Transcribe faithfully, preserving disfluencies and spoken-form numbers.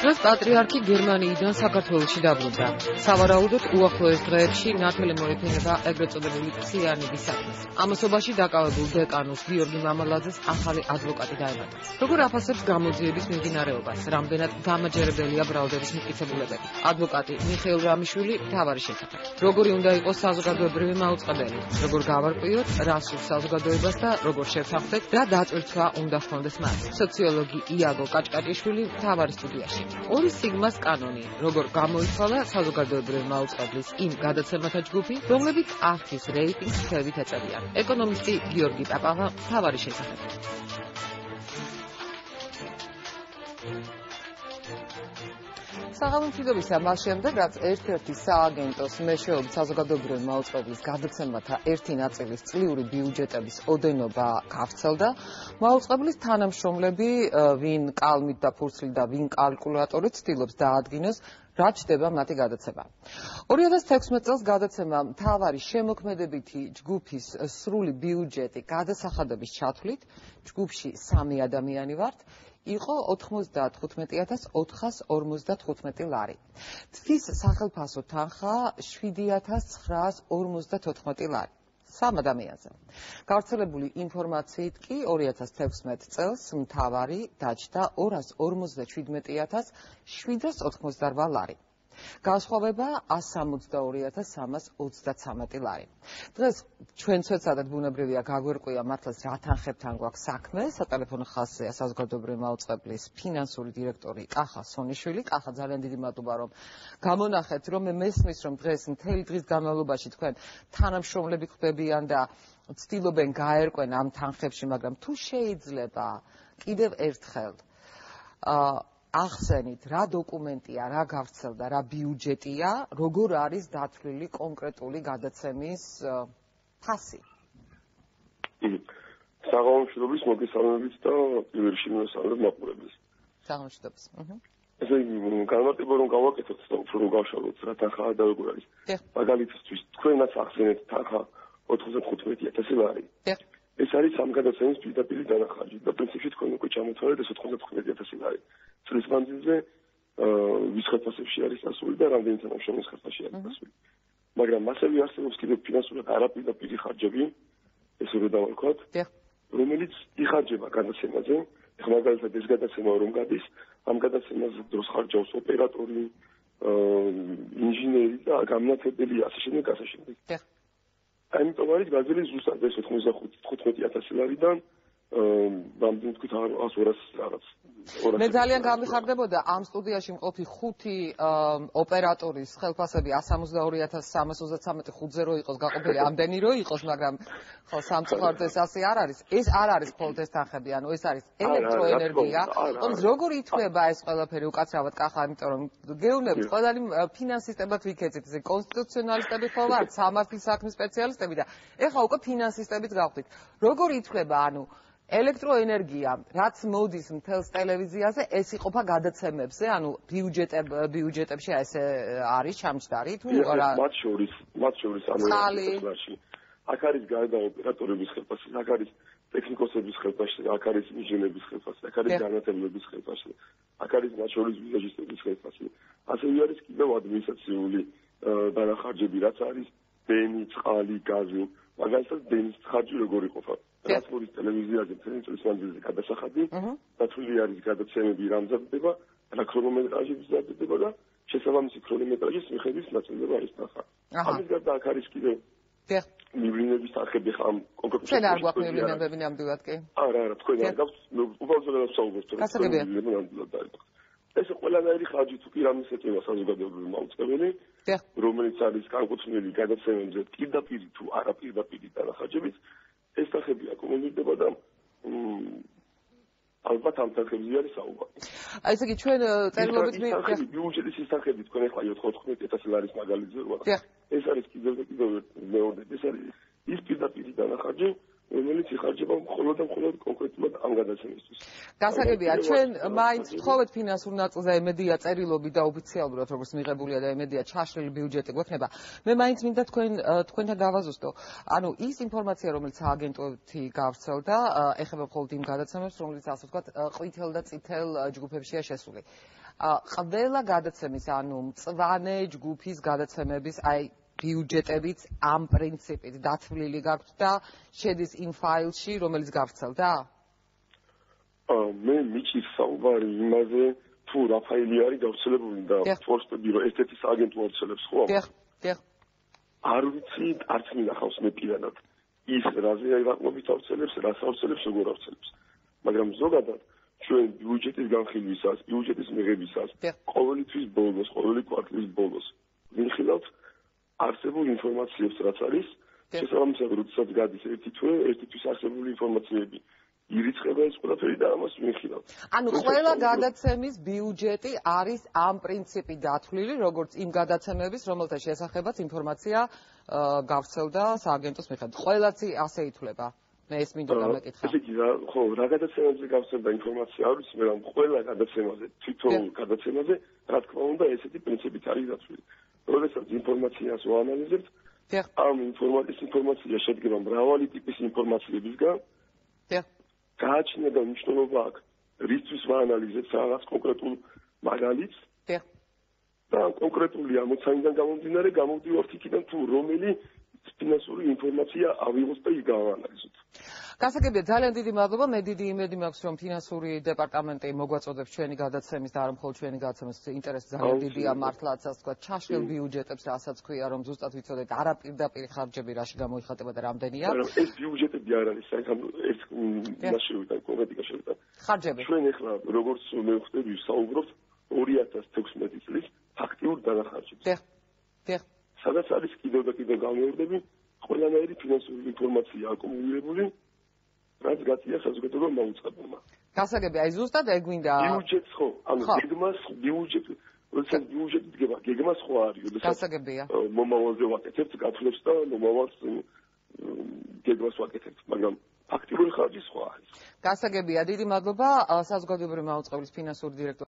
დღეს პატრიარქი გერმანიიდან საქართველოში დაბრუნდა. სავარაუდოდ უახლოეს დღეებში ნათელი მოეფინება ეგრეთ წოდებული ციანიდის საქმეს. ამასობაში დაკავებულ დეკანოს გიორგი მამალაძეს ახალი ადვოკატი დაემატა. როგორ აფასებს გამოძიების მიმდინარეობას, რამდენად დამაჯერებელია ბრალდების მტკიცებულებები. ადვოკატი მიხეილ რამიშვილი მთავარი შესახებ. როგორი უნდა იყოს საზოგადოებრივი მაუწყებელი, როგორ გავარკვიოთ, რა სურს საზოგადოებას და როგორ შევთანხმდეთ, რა დატვირთვა უნდა ჰქონდეს მას. სოციოლოგი იაგო კაჭკაჭიშვილი მთავარი სტუდიაში. ორი სიგმას კანონი, როგორ გამოითვალა საზოგადოებრივი მაუწყებლის იმ გადაცემათა ჯგუფი, რომლებიც არხის რეიტინგს ხევით ეწევიან. ეკონომისტი გიორგი პაპავა მთავარი შესახებ. საღამომშვიდობის ამას შემდეგ, რაც ერთ-ერთი სააგენტოს მეშვეობით საზოგადოებრივი მაუწყებლის გადაცემათა ერთი ნაწილის წლიური ბიუჯეტების ოდენობა გავრცელდა, მაუწყებლის თანამშრომლები, ვინ კალმით და ფურცლით და ვინ კალკულატორით ცდილობს დაადგინოს, რა ჩდება მათი გადაცემა. ორი ათას თექვსმეტ წელს გადაცემა მთავარი შემოქმედებითი ჯგუფის სრული ბიუჯეტი გადასახადების ჩათვლით, ჯგუფში სამი ადამიანი ვართ, იყო ოთხმოცდათხუთმეტი ათას ოთხას ორმოცდათხუთმეტი ლარი. თვის სახელფასო თანხა შვიდი ათას ცხრაას ორმოცდათოთხმეტი ლარი. სამ ადამიანზე. გავრცელებული ინფორმაციით კი ორი ათას თექვსმეტ წელს მთავარი დაჯდა ორას ორმოცდაჩვიდმეტი ათას შვიდას ოთხმოცდარვა ლარი. განსხვავება ას სამოცდაორი ათას სამას ოცდაცამეტი ლარი. დღეს ჩვენ ცოტათად ბუნებრივია გაგვერკვია მართლაც რა თანხებთან გვაქვს საქმე. სატელეფონო ხაზია საზოგადოებრივი მაუწყებლის ფინანსური დირექტორი კახა სონიშვილი. კახა, ძალიან დიდი მადლობა, რომ გამონახეთ, რომ მე მესმის, რომ დღეს მთელი დღის განმავლობაში თქვენ თანამშრომლები ხდებიან და ცდილობენ გაერკვენ ამ თანხებში, მაგრამ თუ შეიძლება კიდევ ერთხელ ახსენით, რა დოკუმენტია, რა გავრცელდა, რა ბიუჯეტია, როგორ არის დათვლილი კონკრეტული გადაცემის ფასი. საღამომშვიდობის მოგესალმებით და პირველ რიგში მოგესალმებით მაყურებელს. საღამომშვიდობის. ესე იგი, განმარტება რომ გავაკეთოთ და უფრო რომ გავშალოთ, რა თანხაა და როგორ არის. მაგალითისთვის, თქვენაც ახსენეთ თანხა ოთხმოცდათხუთმეტი ათასი ლარი. ეს არის ამ გადაცემის პირდაპირ დანახარჯი და პრინციპში თქვენ უკვე ჩამოთვალეთ ეს ოთხმოცდათხუთმეტი ათასი ლარი. წლის მანძილზე ვის ხელფასებში არის დასული და რამდენი თანამშრომლის ხელფასში არის დასული. მაგრამ ასევე არსებობს კიდევ ფინანსურად არაპირდაპირი ხარჯები, ესე რომ დავარქვათ, რომელიც იხარჯება გადაცემაზე. ეხლა მაგალითად ეს გადაცემა რომ გადის, ამ გადაცემაზე დროს ხარჯავს ოპერატორი, ინჟინერი და გამნათებელი ასე შემდეგ, ასე შემდეგ. ამიტომ არის გაძველი ზუსტად ეს ოთხმოცდათხუთმეტი ათასი ლარიდან რამდენი თქვით ორას რაღაც. მე ძალიან გამიხარდებოდა ამ სტუდიაში მყოფი ხუთი ოპერატორის ხელფასები ას სამოცდაორი ათას სამას ოცდაცამეტი ხუთზე რო იყოს გაყოფილი, ამდენი რო იყოს, მაგრამ ხო სამწუხაროდ ეს ასე არ არის. ეს არ არის მხოლოდ ეს თანხები, ანუ ეს არის ელექტროენერგია. όμως როგორ ითვლება ეს ყველაფერი უკაცრავად კახა, იმიტომ რომ გეუბნებით, ყველანი ფინანსისტებად ვიქეცით, ესე კონსტიტუციონალისტები ხო ვართ, სამართლის საქმის სპეციალისტები და ეხლა უკვე ფინანსისტებიც გავხდით. როგორ ითვლება, ანუ ელექტროენერგია, რაც მოდის მთელს ტელევიზიაზე, ეს იყოფა გადაცემებზე, ანუ ბიუჯეტებში ესე არის ჩამჯდარი თუ რა? მათ შორის, მათ შორის ამ ერთ-ერთი აქ არის გარდა ოპერატორების ხელფასი, აქ არის ტექნიკოსების ხელფასი, აქ არის ინჟინერების ხელფასი, აქ არის განათლების ხელფასი, აქ არის მათ შორის ვიზაჟისტების ხელფასი. ასევე არის კიდევ ადმინისტრაციული დანახარჯები, რაც არის ბენი, წყალი, გაზი. მაგალითად, ბენის ხარჯი როგორ იყოფა? რაც მოდის ტელევიზიაზე მთელი წლის მანძილზე გადასახადი, დათვლილი არის გადაცემები რა მზადდება, რა ქრონომეტრაჟი მზადდება და შესაბამისი ქრონომეტრაჟის მიხედვით ნაწილდება ეს თანხა. ამის გარდა აქ არის კიდევ მივლინების თანხები ხამ კონკრეტულად. ჩვენ არ გვაქვს მივლინებები ნამდვილად კი? არა, არა, თქვენ არ გაქვთ, უბრალოდ საუბრობთ რომ მივლინებები ნამდვილად არის. ეს ყველანაირი ხარჯი თუ კი რამის ეწევა საზოგადოებრივი მაუწყებელი, რომელიც არის განკუთვნილი გადაცემებზე პირდაპირ თუ არაპირდაპირ დანახარჯებით, ეს თანხები აკუმულირდება და ალბათ ამ თანხებზე არის საუბარი. ესე იგი ჩვენ წერილობით მე ბიუჯეტის ის თანხები თქვენ ახლა ოთხმოცდათხუთმეტი ათასი ლარის მაგალითზე ვარ. ეს არის კიდევ და კიდევ მეორე, ეს არის ის პირდაპირ დანახარჯი, რომელიც იხარჯება მხოლოდ და მხოლოდ კონკრეტულად ამ გადაცემისთვის. გასაგებია, ჩვენ მაინც ვთხოვეთ ფინანსურ ნაწილზე ემედია წერილობი და ოფიციალურად როგორც მიღებულია და ემედია ჩაშლილი ბიუჯეტი გვექნება. მე მაინც მინდა თქვენ თქვენთან გავაზუსტო. ანუ ის ინფორმაცია, რომელიც ააგენტოთი გავრცელდა, ეხება მხოლოდ იმ გადაცემებს, რომელიც ასე ვთქვათ, ყვითელ და წითელ ჯგუფებშია შესული. ყველა გადაცემის, ანუ მწვანე ჯგუფის გადაცემების, აი ბიუჯეტებიც ამ პრინციპით დათვლილი გაქვთ და შედის იმ ფაილში, რომელიც გავრცელდა? მე მიჩის საუბარი იმაზე, თუ რა ფაილი არის გავრცელებული და ფორსტები რომ ერთ-ერთი სააგენტო ავრცელებს ხო? დიახ, დიახ. არ ვიცი, არც მინახავს მე პირადად. ის რაზე რაყნობით ავრცელებს, რას ავრცელებს, როგორ ავრცელებს. მაგრამ ზოგადად ჩვენ ბიუჯეტის განხილვისას, ბიუჯეტის მიღებისას, ყოველი თვის ბოლოს, ყოველი კვარტლის ბოლოს ვიხილავთ არსებულ ინფორმაციებს, რაც არის, შესაბამისად, როდესაც გადის ერთი თვე, ერთი თვის არსებული ინფორმაციები ირიცხება ეს ყველაფერი და ამას ვიხილავთ. ანუ ყველა გადაცემის ბიუჯეტი არის ამ პრინციპით დათვლილი, როგორც იმ გადაცემების, რომელთა შესახებაც ინფორმაცია გავრცელდა სააგენტოს მიხედვით. ყველაცი ასე ითვლება. მე ეს მინდოდა მეკითხა. ესე იგი, ხო, რა გადაცემებზე გავრცელდა ინფორმაცია არის, მაგრამ ყველა გადაცემაზე, თვითონ გადაცემაზე, რა თქმა უნდა, ესეთი პრინციპით არის დათვლილი. როდესაც ინფორმაციას ვაანალიზებთ, ამ ინფორმაციის ინფორმაცია შედგება მრავალი ტიპის ინფორმაციებისგან. გააჩნია და მნიშვნელობა აქვს, რისთვის ვაანალიზებთ რაღაც კონკრეტულ მაგალითს. და კონკრეტული ამოცანიდან გამომდინარე, გამოვდივართ იქიდან თუ რომელი ფინანსური ინფორმაცია ავიღოთ და ის გავაანალიზოთ. გასაგებია, ძალიან დიდი მადლობა. მე დიდი იმედი მაქვს, რომ ფინანსური დეპარტამენტი მოგვაწოდებს ჩვენი გადაცემის და არა მხოლოდ ჩვენი გადაცემის ინტერესი ძალიან დიდია მართლაც, ასე ვთქვათ, ჩაშლილ ბიუჯეტებს, რასაც ქვია, რომ ზუსტად ვიცოდეთ არა პირდაპირ ხარჯები რაში გამოიხატება და რამდენია. ეს ბიუჯეტები არ არის, საერთოდ ერთ მასში ვიტან კონკრეტიკა შევიტან. ხარჯები. ჩვენ ახლა როგორც მე ვხვდები, საუბრობთ ორი ათას თექვსმეტი წლის ფაქტიურ დანახარჯებს. დიახ. დიახ. სადაც არის კიდევ და კიდევ გამეორდები, ყველანაირი ფინანსური ინფორმაცია აკუმულირებული, რაც გაწია საზოგადოებამ მაუწყებელმა. გასაგებია, აი ზუსტად ეგ გვინდა. ბიუჯეტს ხო, ანუ გეგმას ბიუჯეტი, როდესაც ბიუჯეტი დგება, გეგმას ხო არის, როდესაც გასაგებია. მომავალზე ვაკეთებთ, გათვლებს და მომავალს გეგმას ვაკეთებთ, მაგრამ ფაქტიური ხარჯი სხვა არის. გასაგებია, დიდი მადლობა საზოგადოებრივი მაუწყებლის ფინანსური დირექტორი